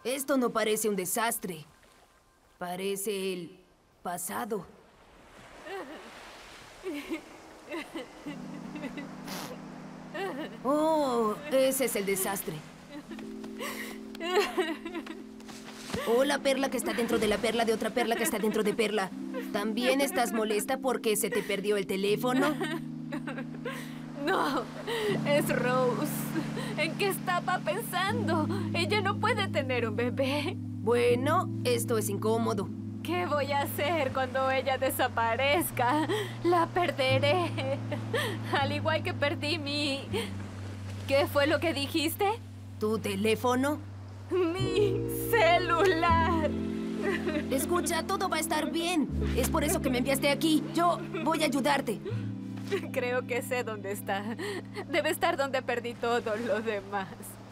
Esto no parece un desastre. Parece el pasado. Oh, ese es el desastre. Oh, la perla que está dentro de la perla de otra perla que está dentro de perla. ¿También estás molesta porque se te perdió el teléfono? No, es Rose. ¿En qué estaba pensando? Ella no puede tener un bebé. Bueno, esto es incómodo. ¿Qué voy a hacer cuando ella desaparezca? La perderé. Al igual que perdí mi... ¿Qué fue lo que dijiste? ¿Tu teléfono? Mi celular. Escucha, todo va a estar bien. Es por eso que me enviaste aquí. Yo voy a ayudarte. Creo que sé dónde está. Debe estar donde perdí todo lo demás.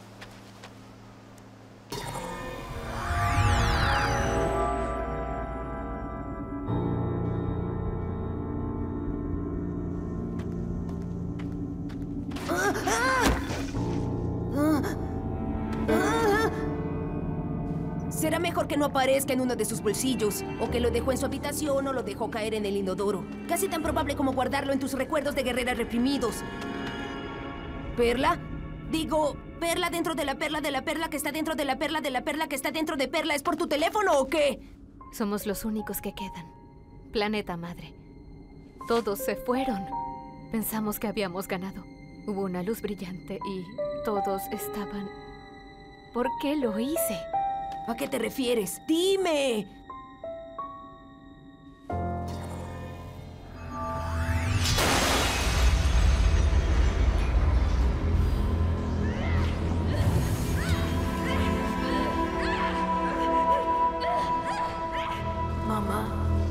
Será mejor que no aparezca en uno de sus bolsillos, o que lo dejó en su habitación o lo dejó caer en el inodoro. Casi tan probable como guardarlo en tus recuerdos de guerreras reprimidos. ¿Perla? Digo, ¿perla dentro de la perla de la perla que está dentro de la perla de la perla que está dentro de perla? ¿Es por tu teléfono o qué? Somos los únicos que quedan. Planeta Madre. Todos se fueron. Pensamos que habíamos ganado. Hubo una luz brillante y todos estaban... ¿Por qué lo hice? ¿A qué te refieres? ¡Dime! Mamá.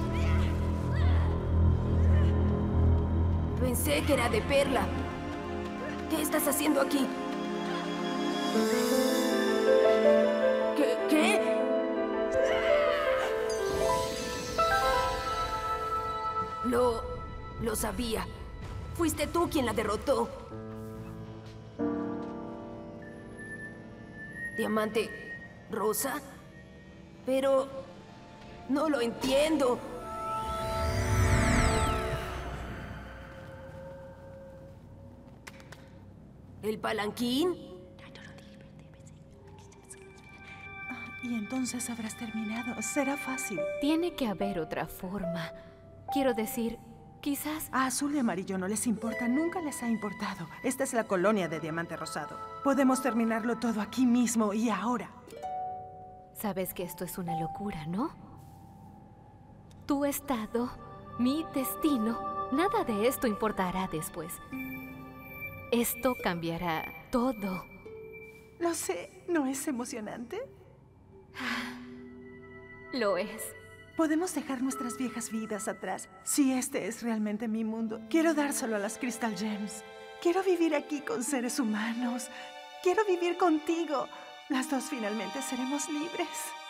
Pensé que era de Perla. ¿Qué estás haciendo aquí? ¿Qué? Lo sabía. Fuiste tú quien la derrotó. ¿Diamante rosa? Pero no lo entiendo. ¿El palanquín? Y entonces habrás terminado. Será fácil. Tiene que haber otra forma. Quiero decir, quizás... A azul y amarillo no les importa. Nunca les ha importado. Esta es la colonia de Diamante Rosado. Podemos terminarlo todo aquí mismo y ahora. Sabes que esto es una locura, ¿no? Tu estado, mi destino, nada de esto importará después. Esto cambiará todo. Lo sé. ¿No es emocionante? Lo es. Podemos dejar nuestras viejas vidas atrás. Si este es realmente mi mundo, quiero dárselo a las Crystal Gems. Quiero vivir aquí con seres humanos. Quiero vivir contigo. Las dos finalmente seremos libres.